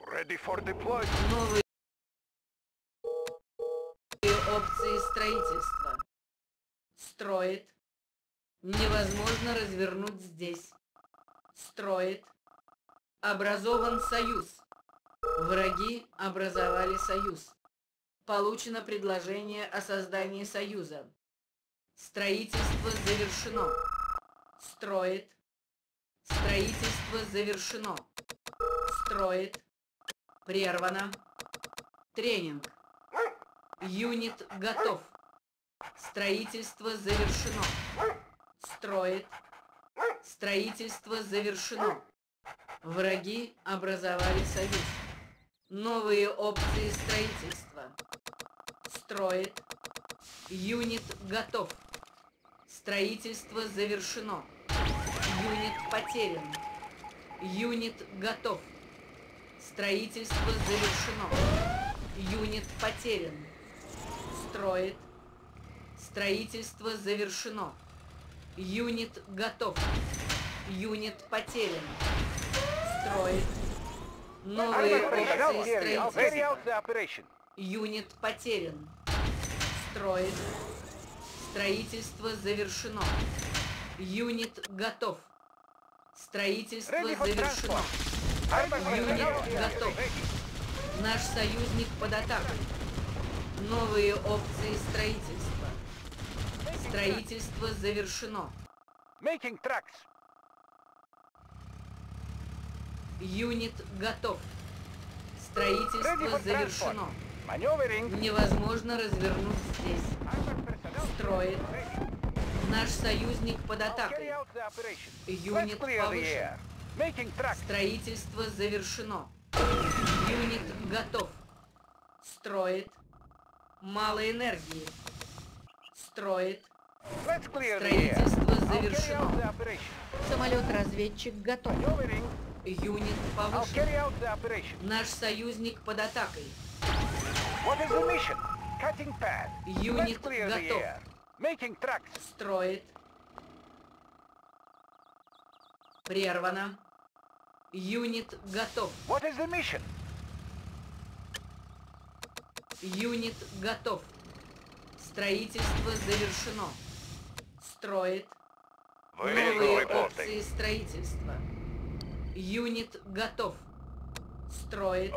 Ready for deployment. Новые опции строительства. Строит. Невозможно развернуть здесь. Строит. Образован союз. Враги образовали союз. Получено предложение о создании союза. Строительство завершено. Строит. Строительство завершено. Строит. Прервано. Тренинг. Юнит готов. Строительство завершено. Строит. Строительство завершено. Враги образовали союз. Новые опции строительства. Строит. Юнит готов. Строительство завершено. Юнит потерян. Юнит готов. Строительство завершено. Юнит потерян. Строит. Строительство завершено. Юнит готов. Юнит потерян. Строит. Новые опции строительства. Юнит потерян. Строит. Строительство завершено. Юнит готов. Строительство завершено. Юнит готов. Наш союзник под атакой. Новые опции строительства. Строительство завершено. Making tracks. Юнит готов. Строительство завершено. Maneuvering. Невозможно развернуть здесь. Строит. Наш союзник под атакой. Carry out the operation. Юнит Let's clear the повышен. air. Making tracks. Строительство завершено. Юнит готов. Строит. Мало энергии. Строит. Let's clear the air. Строительство I'll carry out the завершено. operation. Самолет-разведчик готов. Maneuvering. Юнит I'll повышен. carry out the operation. Наш союзник под атакой. What is the mission? Cutting path. Юнит Let's clear the готов. air. Making tracks. Строит. Прервано. Юнит готов. What is the mission? Юнит готов. Строительство завершено. Строит. Новые опции строительства. Юнит готов. Строит.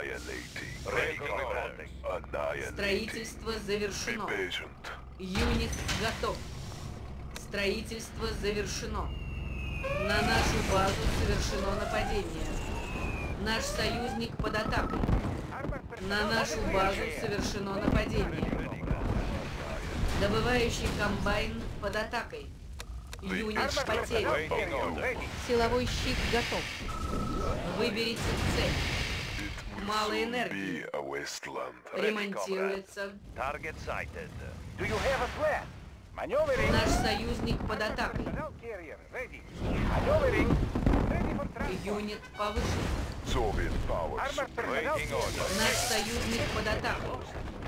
Строительство завершено. Юнит готов. Строительство завершено. На нашу базу совершено нападение. Наш союзник под атакой. На нашу базу совершено нападение. Добывающий комбайн под атакой. Юнит потерян. Силовой щит готов. Выберите цель. Мало энергии. Ремонтируется. Target sighted. Do you have a plan? Maneuvering. Наш союзник под атакой. Carrier ready. Maneuvering. Ready for transport. Юнит повышен. Armored personnel carrier. Наш союзник под атакой.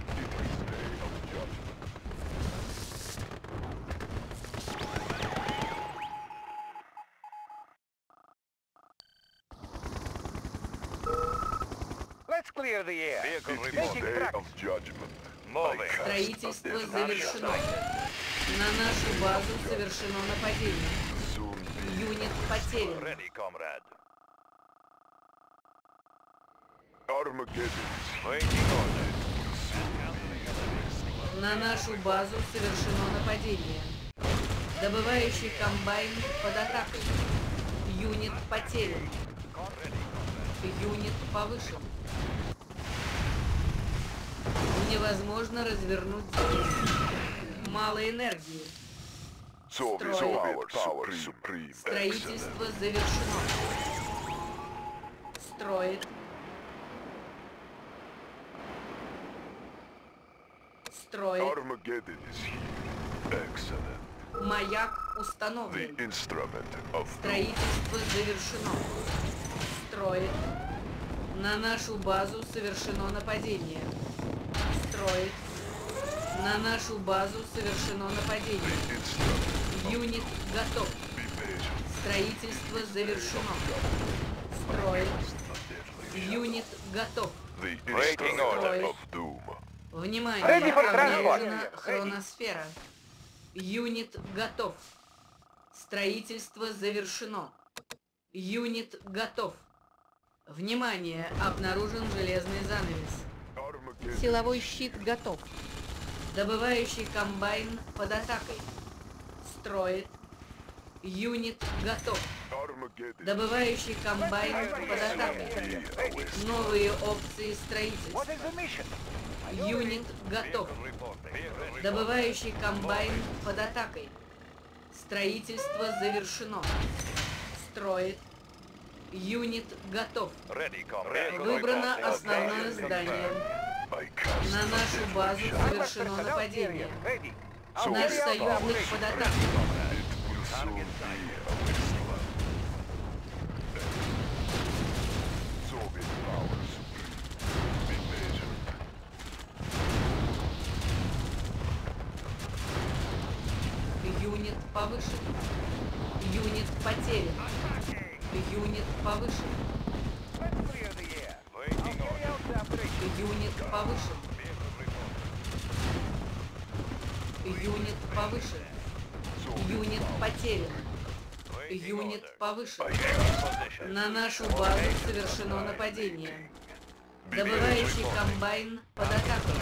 Let's clear the air. Making tracks. Строительство завершено. На нашу базу совершено нападение. Юнит потерян. Ready, comrade. На нашу базу совершено нападение. Добывающий комбайн под атакой. Юнит потерян. Юнит повышен. Невозможно развернуть здесь. Мало энергии. Строительство завершено. Строит. Строит. Маяк установлен. Строительство завершено. Строит. На нашу базу совершено нападение. Строит. На нашу базу совершено нападение. Юнит готов. Строительство завершено. Строит. Юнит готов. Waiting order. Внимание, Ready for обнаружена transport. хроносфера. Юнит готов. Строительство завершено. Юнит готов. Внимание, обнаружен железный занавес. Силовой щит готов. Добывающий комбайн под атакой. Строит. Юнит готов. Добывающий комбайн под атакой. Новые опции строительства. What is the mission? Юнит готов. Добывающий комбайн под атакой. Строительство завершено. Строит. Юнит готов. Выбрано основное здание. На нашу базу совершено нападение. Ready. Наш союзник под атакой. Юнит повышен. Юнит потерян. Юнит повышен. Let's clear the air. I'll carry out the operation. Юнит повышен. Юнит повышен. Юнит потерян. Юнит повышен. На нашу базу совершено нападение. Добывающий комбайн под атакой.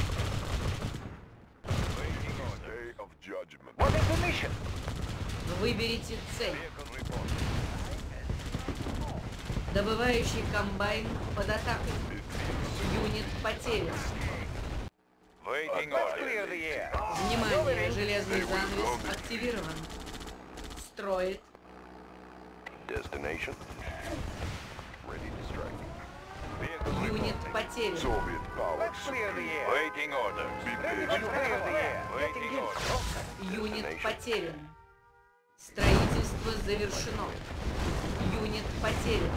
What is the mission? Выберите цель. Добывающий комбайн под атакой. Юнит потерян. Let's clear the air. Внимание, железный занавес активирован. Строит. Destination. Ready to strike. Юнит потерян. Soviet power. Let's clear the air. Waiting orders. Let's clear the air. Getting in. Юнит потерян. Строительство завершено. Юнит потерян.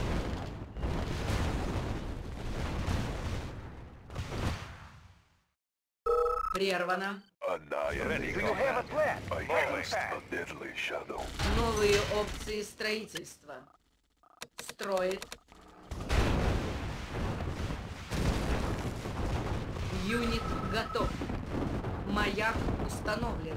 Прервано. Annihilating. Do you have a plan? I cast a deadly shadow. Новые опции строительства. Строит. Юнит готов. Маяк установлен.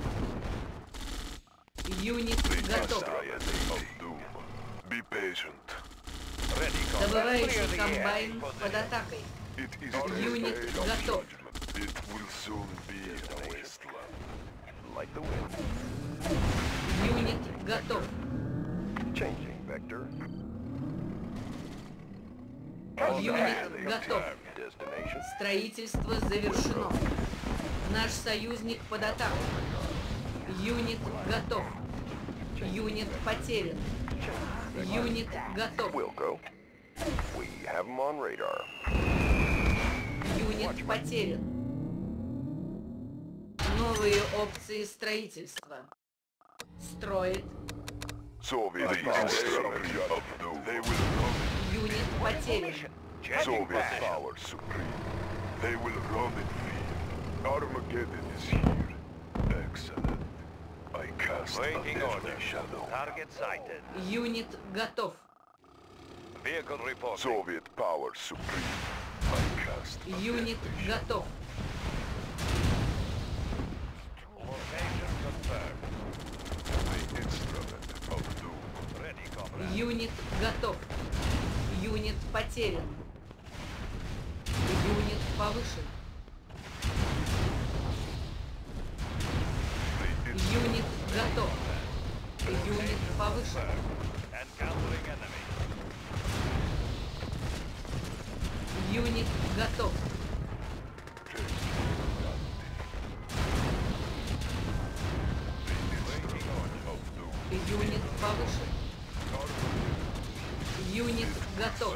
Юнит готов. Triangle of doom. Be patient. Добывающий комбайн под атакой. It is the Юнит day of готов. judgment. It will soon be a wasteland. Like the wind. Юнит готов. Changing vector. Юнит готов. Destination. Строительство завершено. Наш союзник под атакой. Юнит готов. Юнит потерян. Юнит готов. Wilco. We have him on radar. Юнит потерян. Новые опции строительства. Строит. Soviet instrument of doom. They will run it. Юнит потерян. Soviet power supreme. They will run in fear. Armageddon is here. Excellent. I cast a deadly shadow. Target sighted. Юнит готов. Vehicle reporting. Soviet power supreme. I cast a Юнит deadly готов. Location confirmed. shadow. The instrument of doom. Ready, comrade. Юнит готов. Юнит потерян. Юнит повышен. The instrument Юнит готов. Юнит повышен. Encountering enemy. Юнит готов. of doom. Юнит повышен. Юнит готов.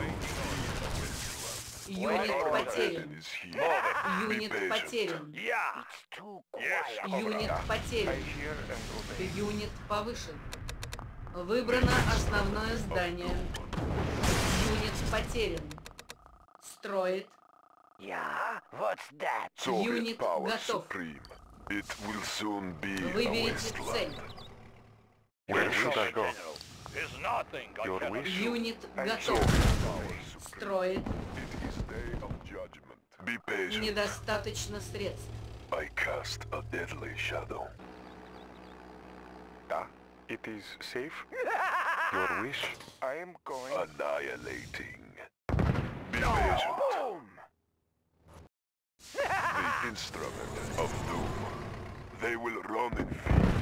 Юнит потерян. Armageddon is here. Юнит потерян. Yeah. It's too quiet. Юнит потерян. Hear and obey. Юнит повышен. Выбрано основное здание. Юнит потерян. Строит. Yeah. What's that? Soviet Юнит power готов. supreme. It will soon be a Выберите wasteland. цель. Where should I go? Is not nothing I Your cannot wish? do. Юнит I готов. Soviet power supreme. Строит. It is day of judgment. Be patient. Недостаточно средств. I cast a deadly shadow. It is safe? Your wish? I am going... Annihilating. Be patient. The instrument of doom. They will run in fear.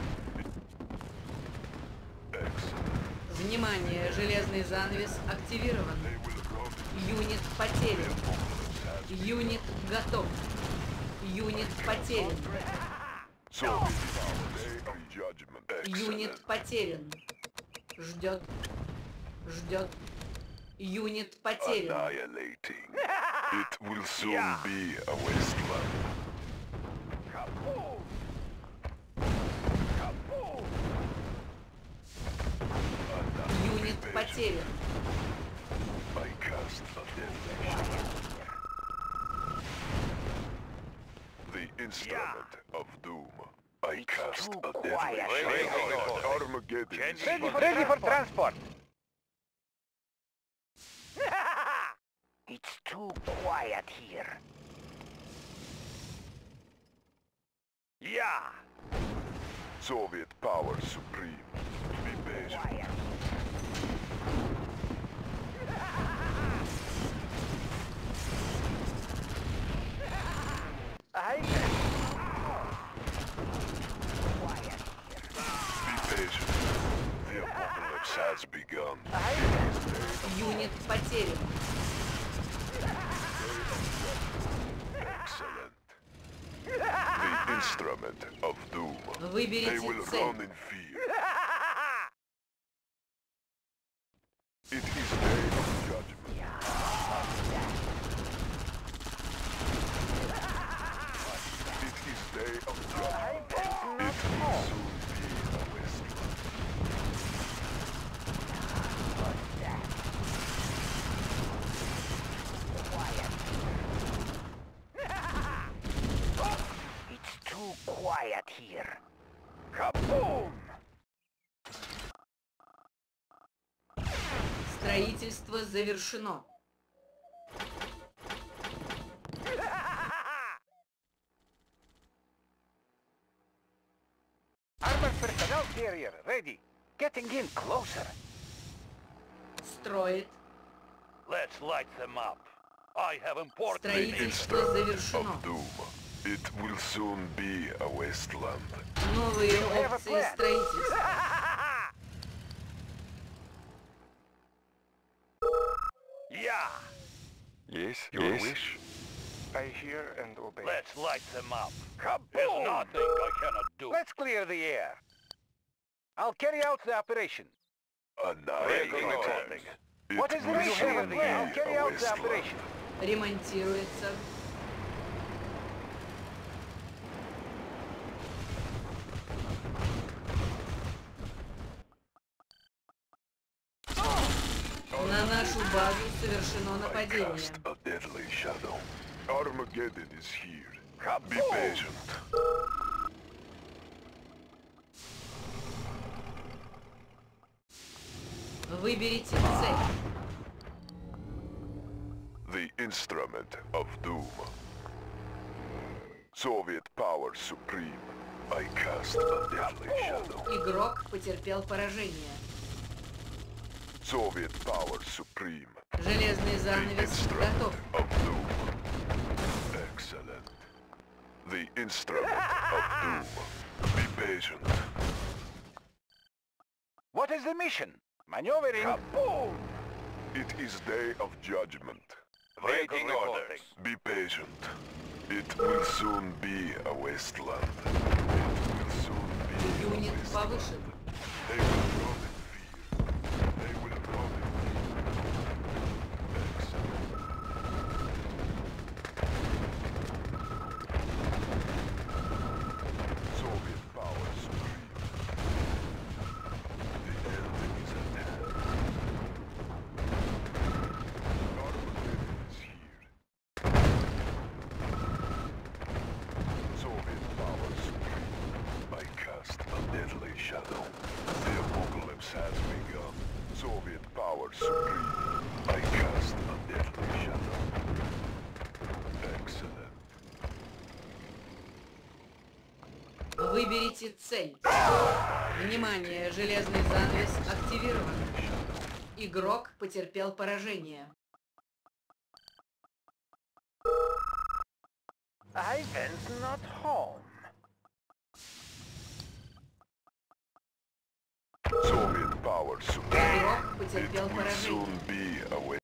Excellent. Внимание, железный занавес активирован. They will run in Юнит потерян. fear. Юнит готов. Юнит потерян. So, day of judgment. Юнит Excellent. потерян. Ждет. Ждет. Юнит потерян. Annihilating. It will soon be a wasteland. Юнит потерян. I cast a deadly shadow. The instrument of doom. I cast a deadly shadow. Armageddon. is Ready for transport. It's too quiet here. Yeah. Soviet power supreme. Be patient. Quiet. Quiet here. Be patient. The apocalypse has begun. Юнит потерян. Excellent. The instrument of doom. They Выберите will цель. run in fear. It is day of judgment. It is day of judgment. It will soon be a wasteland. It's too quiet here. Kaboom! Строительство завершено. Armored personnel carrier ready. Getting in closer. Строит. Let's light them up. I have important Строительство Instrument завершено. of doom. It will soon be a wasteland. Новые опции строительства. Yeah. Yes, your wish? I hear and obey. Let's light them up. There's nothing I cannot do. Let's clear the air. I'll carry out the operation. Annihilating. It What is the will mission soon of be the air? I'll carry a out the wasteland. operation. Ремонтируется. На нашу базу совершено I нападение. cast a deadly shadow. Armageddon is here. Be Kaboom! patient. Выберите цель. The instrument of doom. Soviet power supreme. I cast a deadly shadow. Игрок потерпел поражение. Soviet power supreme. Железный The занавес instrument готов. of doom. Excellent. The instrument of doom. Be patient. What is the mission? Maneuvering. Kaboom! It is day of judgment. Waiting orders. Be patient. It will soon be a wasteland. It will soon be a Юнит wasteland. повышен. They will run in fear. They will run in fear. Excellent. Soviet power supreme. The end is at hand. Armageddon is here. Soviet power supreme. I cast a deadly shadow. power supreme. I cast a deadly shadow. Excellent. Выберите цель. Внимание, железный занавес активирован. Игрок потерпел поражение. Ivan's not home. Soviet power supreme. Игрок It потерпел will поражение. soon be away.